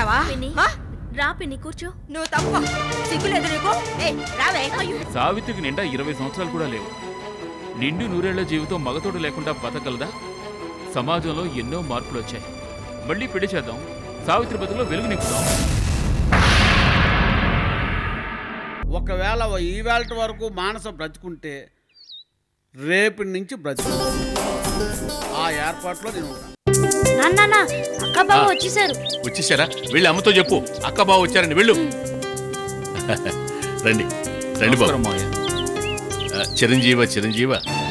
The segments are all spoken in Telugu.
అనుకుంటున్నావా? రా పిన్ని కూర్చో. నువ్వు తప్పు సిగ్గులేదు నీకు. రావే. సావిత్రికి నిండా 20 సంవత్సరాలు కూడా లేవు. నిండు నూరేళ్ల జీవితం మగతోడు లేకుండా బతకగలదా? సమాజంలో ఎన్నో మార్పులు వచ్చాయి. మళ్ళీ పెళ్లి చేద్దాం, సావిత్రి బతుకులో వెలుగు నింపుదాం. ఒకవేళ ఈవేళ వరకు మానస బ్రతుకుంటే రేపటి నుంచి బ్రతుకు ఆ ఏర్పాట్లో నేను ఉంటాను. అక్క బావ వచ్చేసారు. వచ్చేసారా? వెళ్ళి అమ్మతో చెప్పు అక్క బావ వచ్చారని. వెళ్ళు. రండి రండి బాబు. చిరంజీవ చిరంజీవ.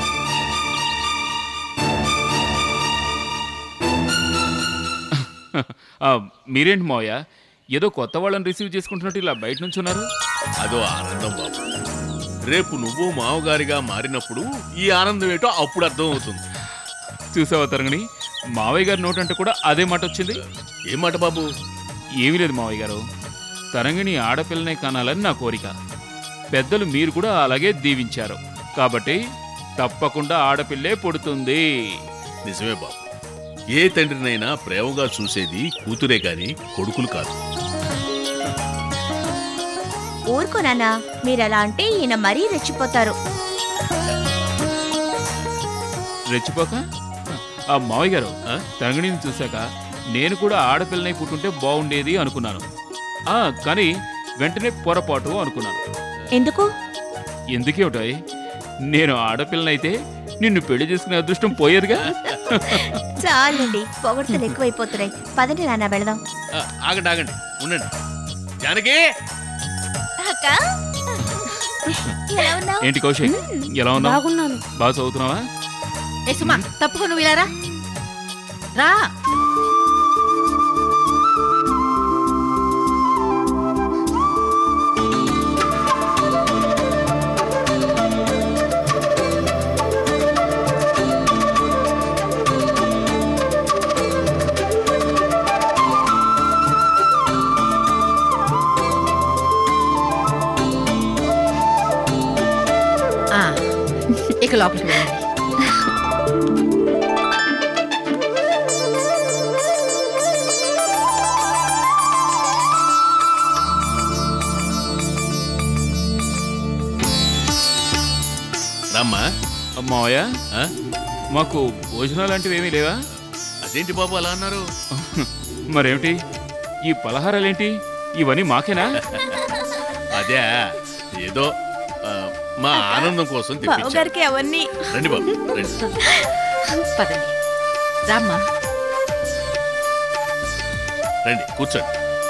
మీరేంటి మావయ్య, ఏదో కొత్త వాళ్ళని రిసీవ్ చేసుకుంటున్నట్టు ఇలా బయట నుంచి ఉన్నారు? అదో ఆనందం బాబు. రేపు నువ్వు మావగారిగా మారినప్పుడు ఈ ఆనందం ఏంటో అప్పుడు అర్థం అవుతుంది. చూసావా తరంగిణి, మావయ్య గారి నోటంటే కూడా అదే మాట వచ్చింది. ఏం మాట బాబు? ఏమీ లేదు మావయ్య గారు, తరంగిణి ఆడపిల్లనే కానాలని నా కోరిక. పెద్దలు మీరు కూడా అలాగే దీవించారు కాబట్టి తప్పకుండా ఆడపిల్లే పుడుతుంది. నిజమే బాబు. ఏ తండ్రినైనా ప్రేమగా చూసేది కూతురే గాని కొడుకులు కాదు. ఊరుకో నాన్న, మీరలా అంటే ఈయన మరీ రెచ్చిపోతారు. రెచ్చిపోక? ఆ మావయ్య గారు, తరంగిణిని చూశాక నేను కూడా ఆడపిల్లనే పుట్టుంటే బాగుండేది అనుకున్నాను. కానీ వెంటనే పొరపాటు అనుకున్నాను. ఎందుకు? ఎందుకేమిటాయి, నేను ఆడపిల్లనైతే నిన్ను పెళ్లి చేసుకునే అదృష్టం పోయేదిగా. చాలండి, పొగడ్తలు ఎక్కువైపోతున్నాయి. పదండి నాన్న వెళదాం. ఆగండి ఆగండి ఉండండి. జానకి ఏంటి కౌశిక్, ఎలా ఉన్నావు? బాగున్నాను. బాగా చదువుతున్నావా? సుమా తప్పుకో, నువ్వు ఇలా రా. ఇక లోపలికి వెళ్ళండి. రామ్మా. మావయ్య, మాకు భోజనాలు లాంటివి ఏమీ లేవా? అదేంటి బాబు అలా అన్నారు? మరేమిటి ఈ పలహారాలేంటి? ఇవన్నీ మాకేనా? అదే ఏదో మా ఆనందం కోసం తెప్పించారు. అవన్నీ రండి బాబు రండి. పదండి రామ్మా. రండి కూర్చోండి.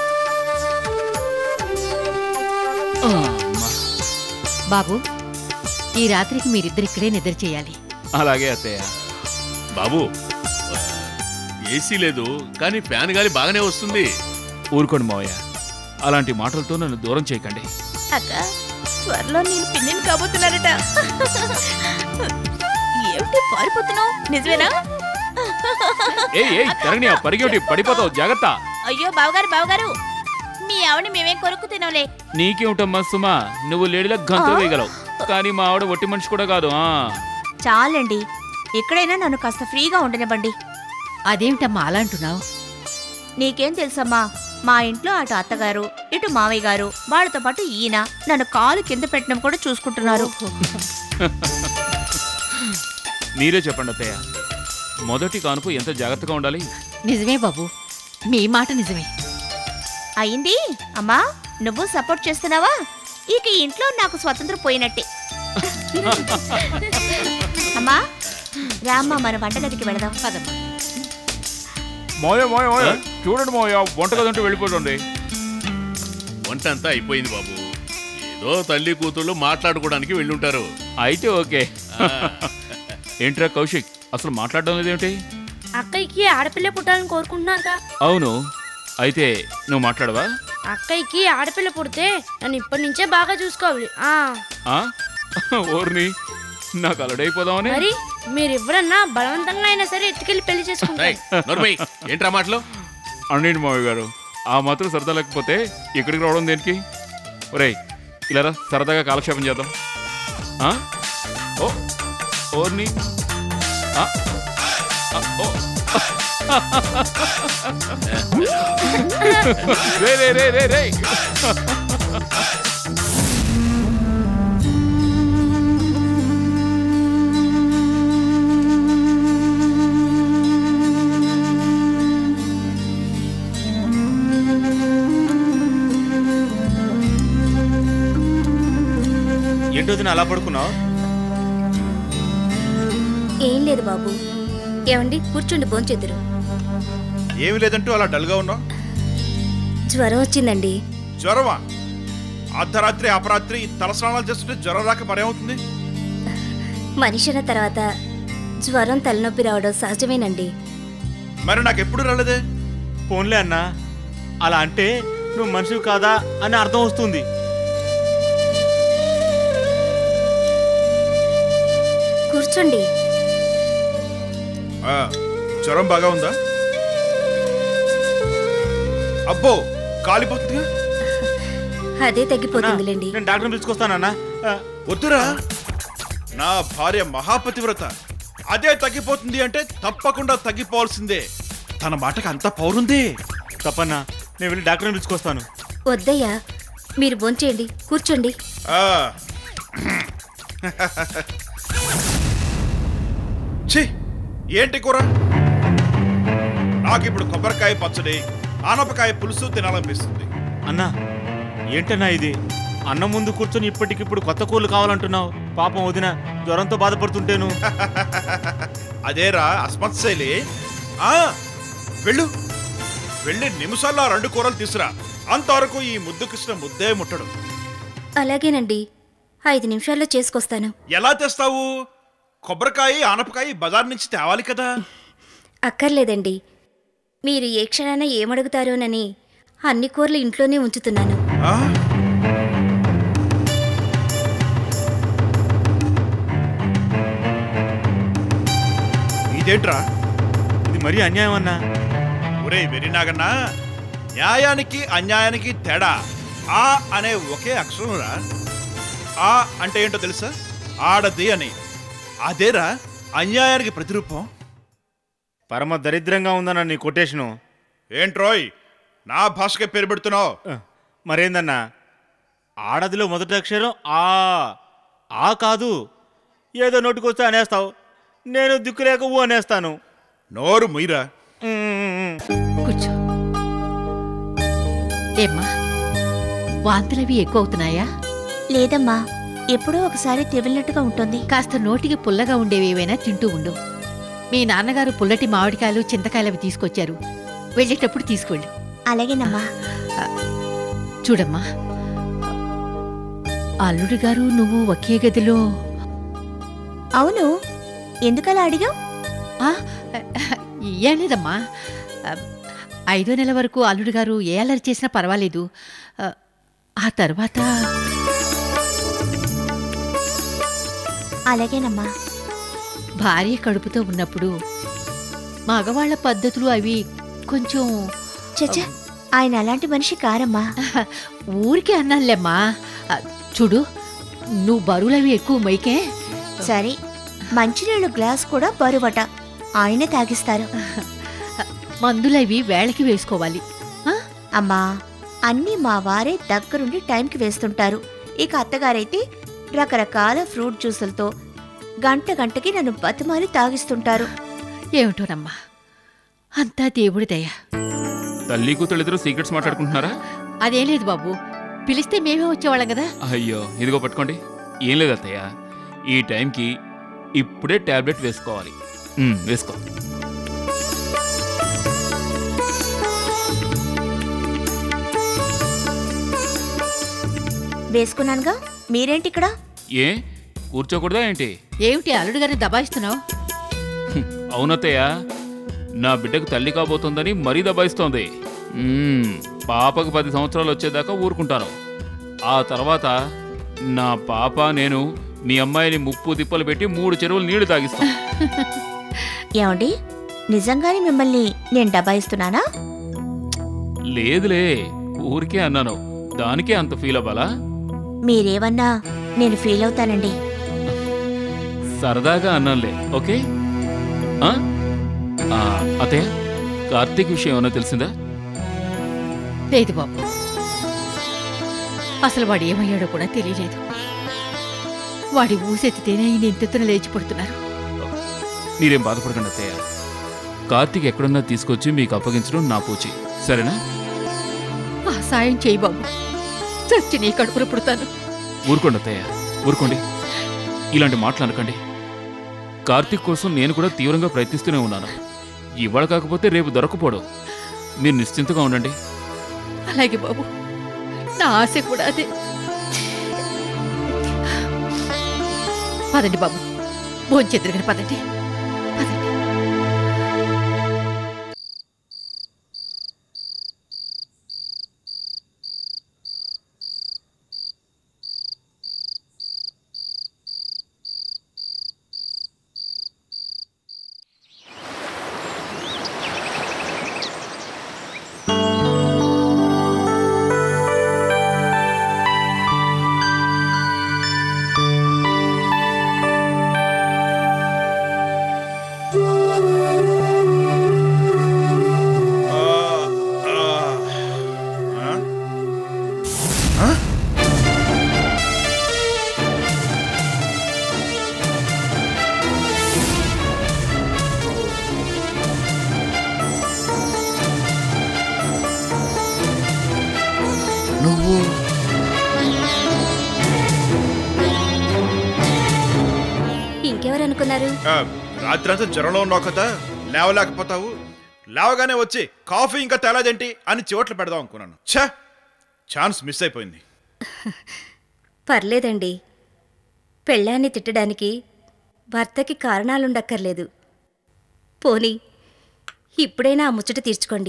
బాబు, ఈ రాత్రికి మీరిద్దరు ఇక్కడే నిద్ర చేయాలి. అలాగే అత్తయ్య. బాబు, ఏసీ లేదు కానీ ఫ్యాన్ గాలి బాగానే వస్తుంది. ఊరుకోండి మావయ్య, అలాంటి మాటలతో నన్ను దూరం చేయకండి. అక్క, త్వరలో నేను పిన్నిని కాబోతున్నారట. ఏమిటి పారిపోతున్నావు? నిజమేనా? తరంగిణి, పరిగెట్టి పడిపోతావు, జాగ్రత్త. అయ్యో బావగారు, మీ ఆవిడ మేమేం కొరుకు తినవులే. నీకేమిటమ్మా సుమా, నువ్వు లేడీలో గంతులు వేయగలవు, కానీ మా ఆవిడ ఒట్టి మనిషి కూడా కాదు. చాలండి, ఇక్కడైనా నన్ను కాస్త ఫ్రీగా ఉండనివ్వండి. అదేమిటమ్మా అలా అంటున్నావు? నీకేం తెలుసమ్మా, మా ఇంట్లో అటు అత్తగారు ఇటు మావయ్య గారు, వాళ్ళతో పాటు ఈయన నన్ను కాలు కింద పెట్టడం కూడా చూసుకుంటున్నారు. మీరే చెప్పండి అత్తయ్య, మొదటి కానుపు ఎంత జాగ్రత్తగా ఉండాలి? నిజమే బాబు, మీ మాట నిజమే. అయింది అమ్మా, నువ్వు సపోర్ట్ చేస్తున్నావా? ఇక ఇంట్లో నాకు స్వతంత్రం పోయినట్టే. అమ్మా రామ్మా, మన వంటగదికి వెళదాం. పదమ్మా. మోయ చూడండి మోయ, వంటగదంటూ వెళ్ళిపోతుంది. వంట అంతా అయిపోయింది బాబు. ఏదో తల్లి కూతుళ్ళు మాట్లాడుకోవడానికి వెళ్ళుంటారు. అయితే ఓకే. ఏంట్రా కౌశిక్, అసలు మాట్లాడడం లేదేమిటి? అక్కయ్యకి ఆడపిల్ల పుట్టాలని కోరుకుంటున్నారుగా. అవును, అయితే నువ్వు మాట్లాడవా? అక్కయ్యకి ఆడపిల్ల పుడితే నన్ను ఇప్పటి నుంచే బాగా చూసుకోవాలి. ఓర్ని, నాకు అలడైపోదామని. మరి మీరెవరన్నా బలవంతంగా అయినా సరే ఎత్తుకెళ్ళి పెళ్లి చేసుకుంటారు. ఏంట్రా మాటలు? అన్నింటి మావి గారు, ఆ మాత్రం సరదా లేకపోతే ఇక్కడికి రావడం దేనికి? ఒరేయ్, ఇలా సరదాగా కాలక్షేపం చేద్దాం. ఓర్ని, రే రే రే రే రే ఏంటో అలా పడుకున్నావు? ఏం లేదు బాబు. ఏమండి కూర్చోండి, భోంచేద్దురు. ఏమి లేదంటూ అలా డల్గా ఉన్నావు? జ్వరం వచ్చిందండి. జ్వరమా? అర్ధరాత్రి అపరాత్రి తలస్నానాలు చేస్తుంటే జ్వరం రాక మరేమవుతుంది? మనిషి అన్న తర్వాత జ్వరం తలనొప్పి రావడం సహజమేనండి. మరి నాకు ఎప్పుడు రాలేదే? పోన్లే అన్నా, అలా అంటే నువ్వు మనిషివి కాదా అని అర్థం వస్తుంది. కూర్చోండి. జ్వరం బాగా ఉందా? అబ్బో కాలిపోతుందిగా. అదే తగ్గిపోతుందిలేండి. నేను డాక్టర్ని పిలుచుకొస్తానన్నా. వద్దురా, నా భార్య మహాపతివ్రత. అదే తగ్గిపోతుంది అంటే తప్పకుండా తగ్గిపోవాల్సిందే. తన మాటకి అంత పౌరుంది. తప్పన్నా, నేను వెళ్ళి డాక్టర్ని పిలుచుకొస్తాను. వద్దయ్యా, మీరు భోంచేయండి, కూర్చోండి. ఛీ, ఏంటి కూర? నాకు ఇప్పుడు కొబ్బరికాయ పచ్చడి, ఆనపకాయ పులుసు తినాలనిపిస్తుంది. అన్నా, ఏంటన్నా ఇది? అన్నం ముందు కూర్చొని ఇప్పటికిప్పుడు కొత్త కూరలు కావాలంటున్నావు. పాపం వదిన జ్వరంతో బాధపడుతుంటేను. అదేరా అస్మత్ శైలి. వెళ్ళు, వెళ్ళి నిమిషాల్లో 2 కూరలు తీసురా. అంతవరకు ఈ ముద్దు కృష్ణ ముద్దే ముట్టడు. అలాగేనండి, 5 నిమిషాల్లో చేసుకొస్తాను. ఎలా తెస్తావు? కొబ్బరికాయ ఆనపకాయ బజార్ నుంచి తేవాలి కదా. అక్కర్లేదండి, మీరు ఏ క్షణాన ఏమడుగుతారోనని అన్ని కూరలు ఇంట్లోనే ఉంచుతున్నాను. ఇదేంట్రా? ఇది మరీ అన్యాయం అన్నా. ఒరే వెరినాగన్నా, న్యాయానికి అన్యాయానికి తేడా ఆ అనే ఒకే అక్షరం రా. ఆ అంటే ఏంటో తెలుసా? ఆడది అని. అదేరా అన్యాయానికి ప్రతిరూపం. పరమ దరిద్రంగా ఉందన్న నీ కొటేషను. ఏంట్రోయ్ నా భాషకే పేరు పెడుతున్నావు? మరేందన్నా, ఆడదిలో మొదటి అక్షరం ఆ కాదు. ఏదో నోటికొస్తే అనేస్తావు, నేను దిక్కులేక ఊ అనేస్తాను. నోరు ముయ్యరా. కూర్చో. ఏమ్మా, వాంతులవి ఎక్కువ అవుతున్నాయా? లేదమ్మా, ఎప్పుడో ఒకసారి తెవిలినట్టుగా ఉంటుంది. కాస్త నోటికి పుల్లగా ఉండేవి ఏవైనా తింటూ ఉండు. మీ నాన్నగారు పుల్లటి మామిడికాయలు చింతకాయలు అవి తీసుకొచ్చారు, వెళ్ళేటప్పుడు తీసుకెళ్ళు. అలాగేనమ్మా. చూడమ్మా, అల్లుడు గారు నువ్వు ఒకే గదిలో. అవును, ఎందుకలా అడిగావు? ఏం లేదమ్మా, 5వ నెల వరకు అల్లుడు గారు ఏ అల్లరి చేసినా పర్వాలేదు. ఆ తర్వాత అలాగేనమ్మా. భార్య కడుపుతో ఉన్నప్పుడు మగవాళ్ల పద్ధతులు అవి కొంచెం. చచ్చా, ఆయన అలాంటి మనిషి కారమ్మా. ఊరికే అన్నానులేమ్మా. చూడు, నువ్వు బరువులవి ఎక్కువ మైకే. సరే, మంచినీళ్ళు గ్లాస్ కూడా బరువట, ఆయనే తాగిస్తారు. మందులవి వేళకి వేసుకోవాలి. అమ్మా, అన్నీ మా వారే దగ్గరుండి టైంకి వేస్తుంటారు. ఇక అత్తగారైతే రకరకాల ఫ్రూట్ జ్యూసులతో గంటకి నన్ను బతిమాలి తాగిస్తుంటారు. ఏమిటోనమ్మా, అంతా దేవుడి దయ. తల్లి కూతుళ్ళిద్దరూ సీక్రెట్స్ మాట్లాడుకుంటున్నారా? అదేం లేదు బాబు, పిలిస్తే మేమే వచ్చేవాళ్ళం కదా. అయ్యో, ఇదిగో పట్టుకోండి. ఏం లేదు అత్తయ్య, ఈ టైంకి ఇప్పుడే టాబ్లెట్ వేసుకోవాలి. వేసుకో. వేసుకున్నానుగా, మీరేంటి ఇక్కడ? ఏ కూర్చోకూడదా ఏంటి? ఏమిటి అల్లుడు గారిని దబాయిస్తున్నావు? అవునత్తయ్య, నా బిడ్డకు తల్లి కాబోతోందని మరీ దబాయిస్తోంది. పాపకు 10 సంవత్సరాలు వచ్చేదాకా ఊరుకుంటాను. ఆ తర్వాత నా పాప నేను మీ అమ్మాయిని ముప్పు తిప్పలు పెట్టి 3 చెరువులు నీళ్లు తాగిస్తాను. ఏమండి, నిజంగానే మిమ్మల్ని నేను దబాయిస్తున్నానా? లేదులే, ఊరికే అన్నాను. దానికే అంత ఫీల్ అవ్వాలా? మీరేమన్నా నేను ఫీల్ అవుతానండి. సరదాగా అన్నానులే. ఓకే అత్తయ్య, కార్తీక్ విషయం ఏమైనా తెలిసిందా? లేదు బాబు, అసలు వాడు ఏమయ్యాడో కూడా తెలియలేదు. వాడి ఊసెత్తితేనే ఈయన ఇంతెత్తున లేచి పడుతున్నారు. మీరేం బాధపడకండి అత్తయ్య. కార్తీక్ ఎక్కడున్నా తీసుకొచ్చి మీకు అప్పగించడం నా పూచి, సరేనా? ఆ సాయం చేయి బాబు, చచ్చి నీ కడుపులో పుడతాను. ఊరుకోండి అత్తయ్య, ఊరుకోండి. ఇలాంటి మాటలు అనకండి. కార్తీక్ కోసం నేను కూడా తీవ్రంగా ప్రయత్నిస్తూనే ఉన్నాను. ఇవాళ కాకపోతే రేపు దొరకపోవడం. మీరు నిశ్చింతగా ఉండండి. అలాగే బాబు, నా ఆశ కూడా అదే. పదండి బాబు, భోంచెద్దరు పదండి, పదండి. ఇంకెవరనుకున్నారు? రాత్రంతా జ్వరంలో ఉన్నావు కదా, లేవలేకపోతావు. లేవగానే వచ్చి కాఫీ ఇంకా తేలాదేంటి అని చివట్లు పెడదాం అనుకున్నాను. ఛాన్స్ మిస్ అయిపోయింది. పర్లేదండి, పెళ్ళాన్ని తిట్టడానికి భర్తకి కారణాలుండక్కర్లేదు. పోనీ ఇప్పుడైనా ఆ ముచ్చట తీర్చుకోండి.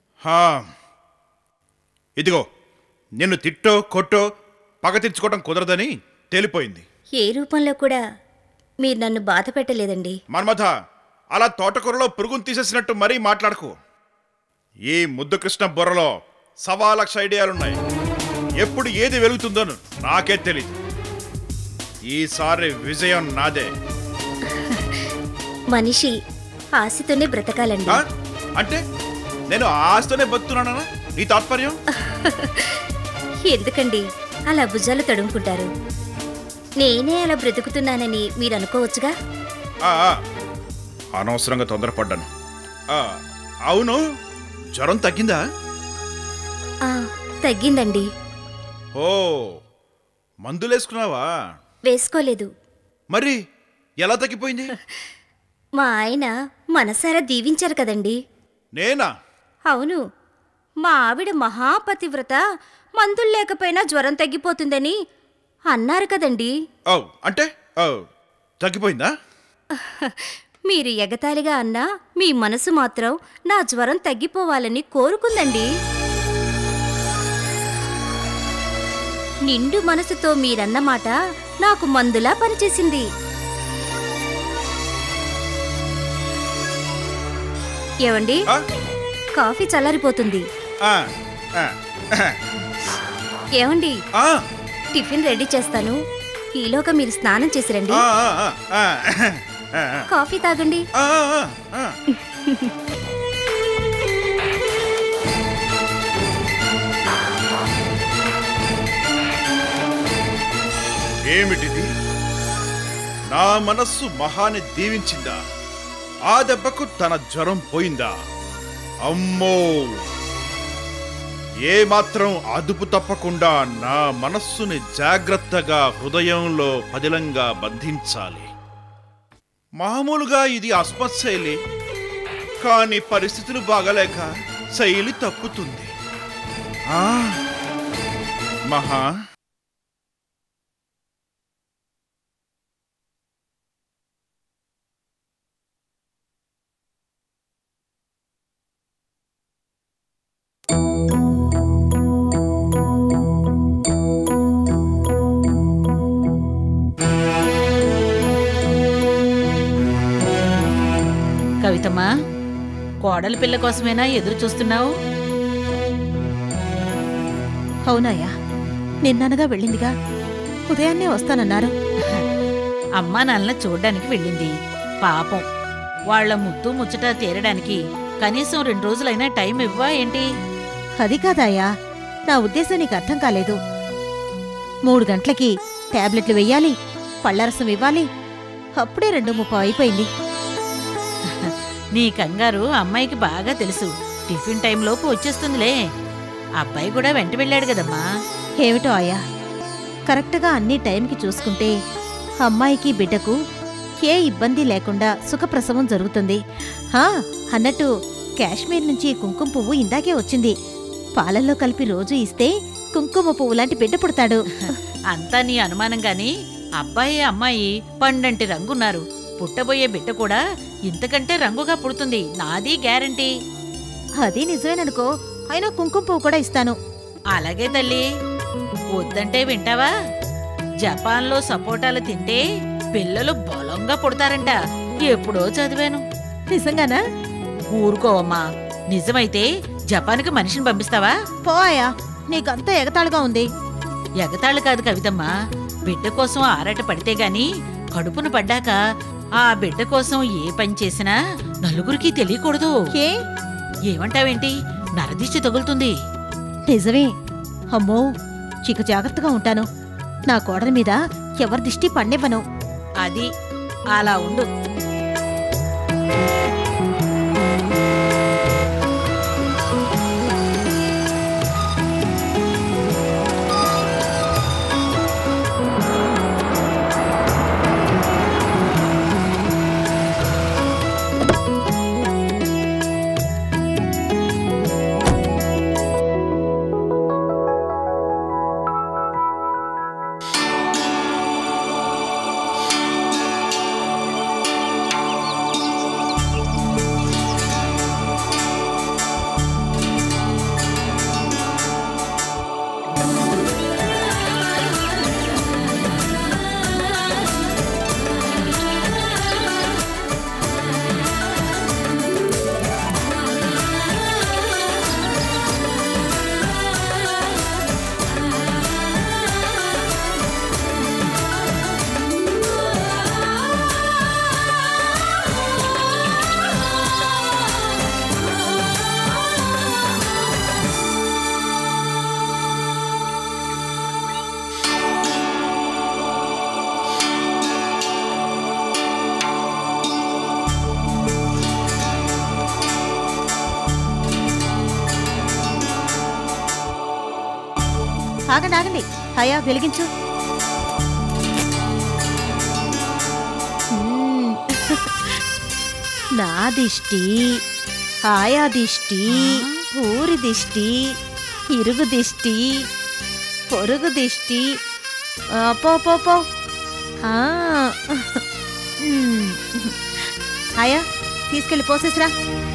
ఇదిగో, నిన్ను తిట్టో కొట్టో పగ తీర్చుకోవటం కుదరదని తేలిపోయింది. ఏ రూపంలో కూడా మీరు నన్ను బాధ పెట్టలేదండి. మన్మథ, అలా తోటకూరలో పురుగును తీసేసినట్టు మరీ మాట్లాడకు. ఈ ముద్దు కృష్ణ బుర్రలో 1,00,000 ఐడియాలున్నాయి. ఎప్పుడు ఏది వెలుగుతుందో నాకే తెలీదు. ఈసారి విజయం నాదే. మనిషి ఆశతోనే బ్రతకాలండి. అంటే నేను ఆశతోనే బతుకుతున్నానా నీ తాత్పర్యం? ఎందుకండి అలా భుజాలు తడుముకుంటారు? నేనే అలా బ్రతుకుతున్నానని మీరు అనుకోవచ్చుగా. అనవసరంగా తొందరపడ్డాను. అవును, జ్వరం తగ్గిందా? తగ్గిందండి. ఓ, మందులేసుకున్నావా? వేసుకోలేదు. మరి ఎలా తగ్గిపోయింది? మా ఆయన మనసారా దీవించారు కదండి. నేనా? అవును, మా ఆవిడ మహాపతివ్రత, మందులు లేకపోయినా జ్వరం తగ్గిపోతుందని అన్నారు కదండి. అంటే తగ్గిపోయిందా? మీరు ఎగతాళిగా అన్నా మీ మనసు మాత్రం నా జ్వరం తగ్గిపోవాలని కోరుకుందండి. నిండు మనసుతో మీరన్నమాట నాకు మందులా పనిచేసింది. ఏవండి, కాఫీ చల్లారిపోతుంది. ఏవండి, టిఫిన్ రెడీ చేస్తాను. ఈలోగా మీరు స్నానం చేసిరండి. కాఫీ తాగండి. ఏమిటిది? నా మనస్సు మహాని దీవించిందా? ఆ దెబ్బకు తన జ్వరం పోయిందా? అమ్మో, ఏమాత్రం అదుపు తప్పకుండా నా మనస్సుని జాగ్రత్తగా హృదయంలో పదిలంగా బంధించాలి. మామూలుగా ఇది అస్మత్ శైలి, కానీ పరిస్థితులు బాగలేక శైలి తప్పుతుంది. మహా, కవితమ్మా, కోడలి పిల్ల కోసమేనా ఎదురు చూస్తున్నావు? అవునాయా, నిన్ననగా వెళ్ళిందిగా, ఉదయాన్నే వస్తానన్నారు. అమ్మా నాన్న చూడ్డానికి వెళ్ళింది. పాపం, వాళ్ల ముద్దు ముచ్చట తీరడానికి కనీసం 2 రోజులైనా టైం ఇవ్వా ఏంటి? అది కాదాయా, నా ఉద్దేశం నీకు అర్థం కాలేదు. 3 గంటలకి టాబ్లెట్లు వెయ్యాలి, పళ్ళరసం ఇవ్వాలి. అప్పుడే 2:30 అయిపోయింది. నీ కంగారు అమ్మాయికి బాగా తెలుసు. టిఫిన్ టైంలోపు వచ్చేస్తుందిలే. అబ్బాయి కూడా వెంట వెళ్ళాడు కదమ్మా. ఏమిటో ఆయా, కరెక్ట్గా అన్ని టైంకి చూసుకుంటే అమ్మాయికి బిడ్డకు ఏ ఇబ్బంది లేకుండా సుఖప్రసవం జరుగుతుంది. అన్నట్టు కాశ్మీర్ నుంచి కుంకుమ పువ్వు ఇందాకే వచ్చింది. పాలల్లో కలిపి రోజు ఇస్తే కుంకుమ పువ్వు లాంటి బిడ్డ పుడతాడు. అంతా నీ అనుమానం గాని అబ్బాయి అమ్మాయి పండంటి రంగున్నారు. పుట్టబోయే బిడ్డ కూడా ఇంతకంటే రంగుగా పుడుతుంది, నాది గ్యారంటీ. అది నిజమేననుకో, అయినా కుంకుమ పువ్వు కూడా ఇస్తాను. అలాగే తల్లి, వద్దంటే వింటావా? జపాన్లో సపోటాలు తింటే పిల్లలు బలంగా పుడతారంట. ఎప్పుడో చదివాను. నిజంగానా? ఊరుకోవమ్మా, నిజమైతే జపాన్కి మనిషిని పంపిస్తావా? పోయా, నీకంతా ఎగతాళిగా ఉంది. ఎగతాళి కాదు కవితమ్మా, బిడ్డ కోసం ఆరాట పడితే గాని కడుపును పడ్డాక ఆ బిడ్డ కోసం ఏ పని చేసినా నలుగురికి తెలియకూడదు. ఏమంటావేంటి? నరదిష్టి తగులుతుంది. నిజమే. అమ్మో, చిక జాగ్రత్తగా ఉంటాను. నా కోడల మీద ఎవరి దిష్టి పన్నివ్వను. అది అలా ఉండు. ఆగండి ఆగండి, అయ్యా వెలిగించు. నా దిష్టి, ఆయా దిష్టి, ఊరి దిష్టి, ఇరుగు దిష్టి, పొరుగు దిష్టి. పో ఆయా, తీసుకెళ్ళి పోసేసిరా.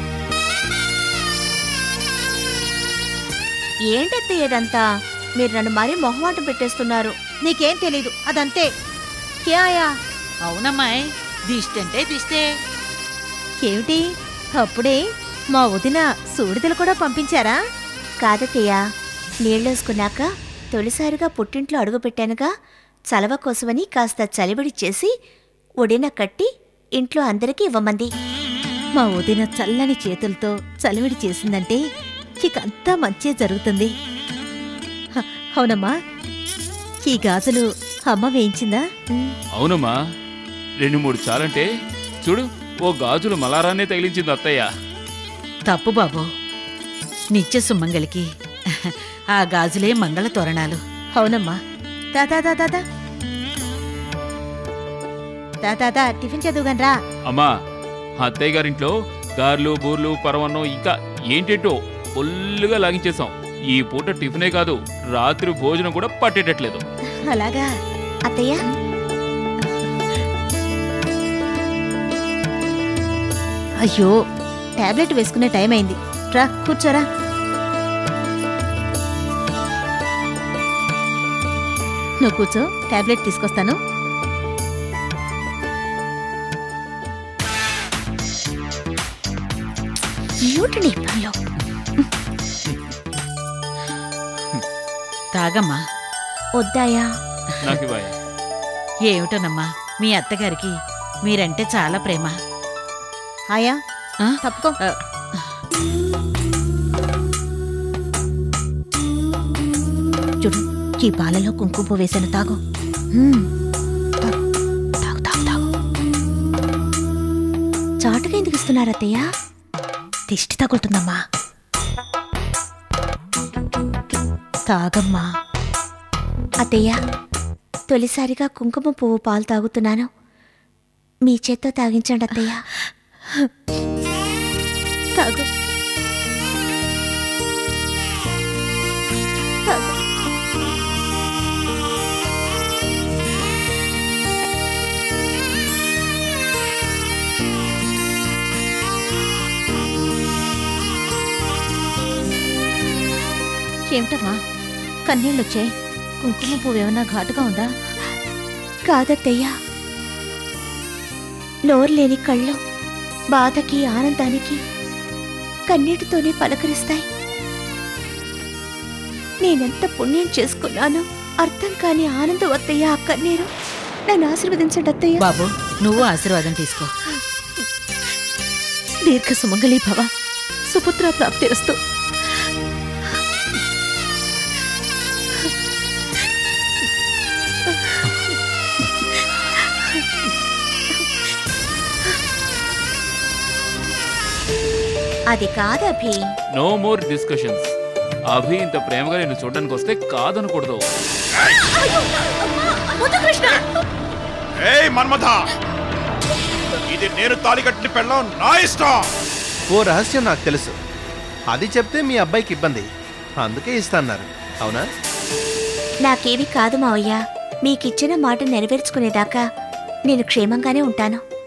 ఏంటత్తయ్యదంతా? మీరు నన్ను మరీ మొహమాటం పెట్టేస్తున్నారు. నీకేం తెలీదు, అదంతే. ఏ ఆయా? అవునమ్మాయి, దిష్టంటే దిష్టే. ఏమిటి, అప్పుడే మా వదిన సూడిదలు కూడా పంపించారా? కాదత్తయ్య, నీళ్ళేసుకున్నాక తొలిసారిగా పుట్టింట్లో అడుగుపెట్టానుగా, చలవ కోసమని కాస్త చలివిడి చేసి ఒడిన కట్టి ఇంట్లో అందరికీ ఇవ్వమంది. మా వదిన చల్లని చేతులతో చలివిడి చేసిందంటే ఇకంతా మంచే జరుగుతుంది. అవునమ్మా, ఈ గాజులు అమ్మ వేయించిందా? అవునమ్మా, 2-3 చాలంటే చూడు, ఓ గాజులు మలారాన్నే తగిలించింది అత్తయ్య. తప్పు బాబు, నిత్య సుమంగలికి ఆ గాజులే మంగళ తోరణాలు. అవునమ్మా. తాతా టిఫిన్ చదువుగనరా. అమ్మా, అత్తయ్య గారింట్లో గార్లు బూర్లు పరవన్నం ఇంకా ఏంటేంటో ఫుల్లుగా లాగించేశాం. ఈ పూట టిఫినే కాదు, రాత్రి భోజనం కూడా పట్టేటట్లేదు. అలాగా అత్తయ్య? అయ్యో, టాబ్లెట్ వేసుకునే టైం అయింది. రా కూర్చోరా. నువ్వు కూర్చో, టాబ్లెట్ తీసుకొస్తాను. తాగమ్మా. వద్దాయా? ఏమిటోనమ్మా, మీ అత్తగారికి మీరంటే చాలా ప్రేమ. ఆయా తప్పుకో. ఈ పాలలో కుంకుమ పువ్వు వేసాను, తాగు. తాగు, తాగు, తాగు, తాగు. చాటుగా ఎందుకు ఇస్తున్నారు అత్తయ్య? దిష్టి తగులుతుందమ్మా. తాగమ్మా. అత్తయ్య, తొలిసారిగా కుంకుమ పువ్వు పాలు తాగుతున్నాను. మీ చేత్తో తాగించండి అత్తయ్య. తాగు. తాగు. ఏమిటమ్మా కన్నీళ్ళొచ్చాయి? కుంకుమ పువ్వు ఏమన్నా ఘాటుగా ఉందా? కాదత్తయ్యా, నోరు లేని కళ్ళు బాధకి ఆనందానికి కన్నీటితోనే పలకరిస్తాయి. నేనెంత పుణ్యం చేసుకున్నానో అర్థం కాని ఆనందం అత్తయ్య. ఆ కన్నీరు నన్ను ఆశీర్వదించండి అత్తయ్య. బాబు, నువ్వు ఆశీర్వాదం తీసుకో. దీర్ఘ సుమంగళీ భవ, సుపుత్ర ప్రాప్తిరస్తు. అది కాదభి. No more discussions. అభి ఇంత ప్రేమగా నేను చూడడానికి వస్తే కాదనకూడదు. ఏయ్ మన్మథ, ఇది నేను తాళి కట్టిన పెళ్ళం, నా ఇష్టం. ఓ రహస్యం నాకు తెలుసు. అది చెప్తే మీ అబ్బాయికి ఇబ్బంది, అందుకే ఇస్తాన్నారు. అవునా? నాకేవి కాదు మావయ్య. మీకిచ్చిన మాట నెరవేర్చుకునేదాకా నేను క్షేమంగానే ఉంటాను.